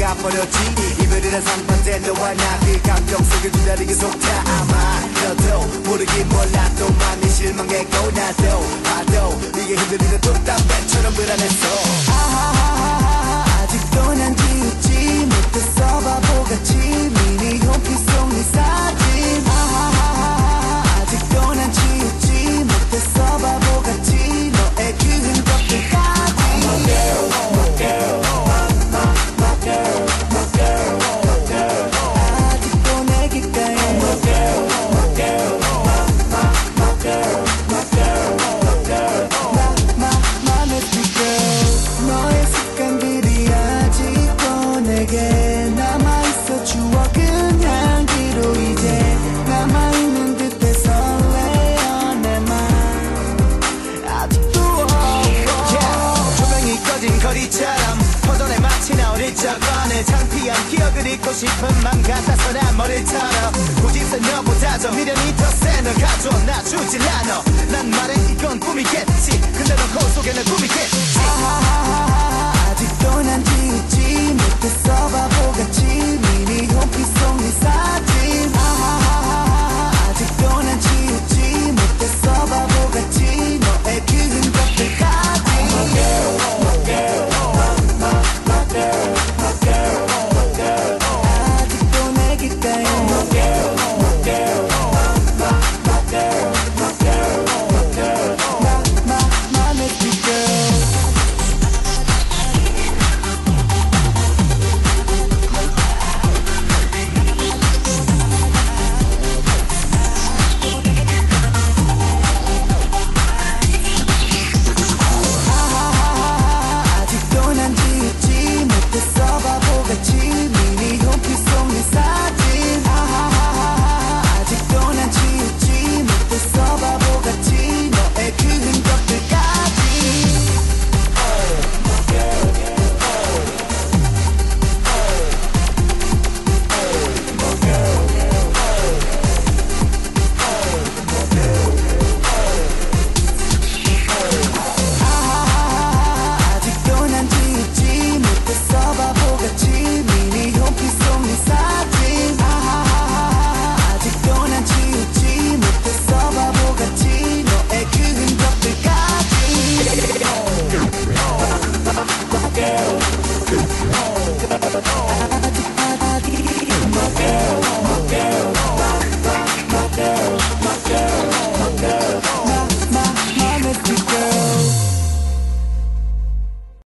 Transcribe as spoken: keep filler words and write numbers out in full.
가버렸지. 이별이란 상반된 너와 나 그 감정 속에 기다리게 속다. 아마 너도 모르긴 몰라도 많이 실망했고 나도 봐도 이게 힘들이는 뚝담배처럼 불안했어. 아하하하하 아직도 난 지우지 못했어 바보같이 미니 홈피 속 네 사진. 아하하하하 아직도 난 지우지 못했어 바보같이 너의 그 흔적들까지. My girl, my girl, my, my, my girl, my girl, my girl. 아직도 내게 가해. My girl, my girl, my, my, my girl, my girl, my girl. My, my, my nasty girl. 너의 습관들이 아직도 내게 남아있어. 추억은 향기로 이제 남아있는 듯해 설레어 내 맘. 아직도 yeah. 조명이 꺼진 거리처럼 포도네 마치 나 어릴 적 어느 창피한 기억을 잊고 싶은 맘 같아서 난 머리를 털어. 굳이 센 너보다 더 미련이 더 센 널 가져 나 주질 않아. 난 말해 이건 꿈이겠지.